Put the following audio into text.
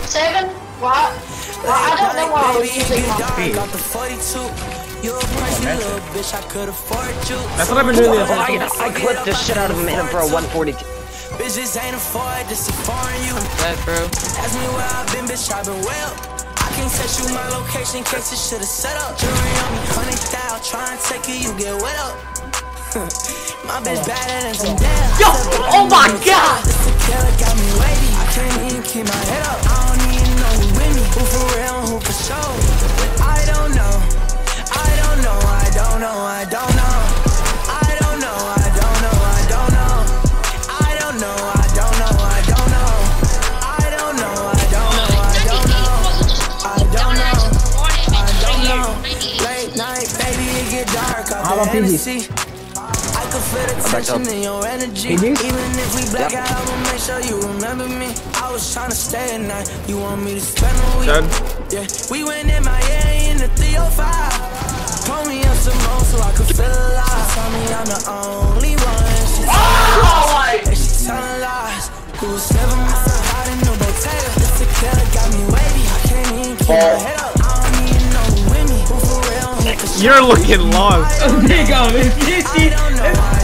7? What? Well, I don't know why I was using my feet. That's what I've been doing the whole time. I clipped the shit out of him in for a 142. Bitches ain't afford this is foreign you. I'm dead, bro. Ask me where I've been, bitch, I've been well. I can't text you my location in case this shit is set up. Jury on me, 100,000, try and take it, you get wet up. My bitch better than some damn. Yo! Oh my god! This tequila got me wavy. I can't even keep my head up. I don't even know who with me. Who for real and who for show. I don't know. I don't know. I don't know. I don't know. I don't know. I don't know. I don't know. I don't know. I don't know. I don't know. I don't know. I don't know. I don't know. I don't know. I don't know. Late night, baby, it get dark out there. Hennessy. I can feel the tension in your energy. Even if we black out, I will make sure you remember me. I was trying to stay at night. You want me to spend a week? Yeah, we went in Miami in the 305. Told me up some more so I could feel alive. She told me I'm the only one. She telling lies. It was 7 months out in New Bottega. This tequila got me wavy. I can't even keep my head up. I don't even know who with me. Who for real? You're looking lost. There you go, man.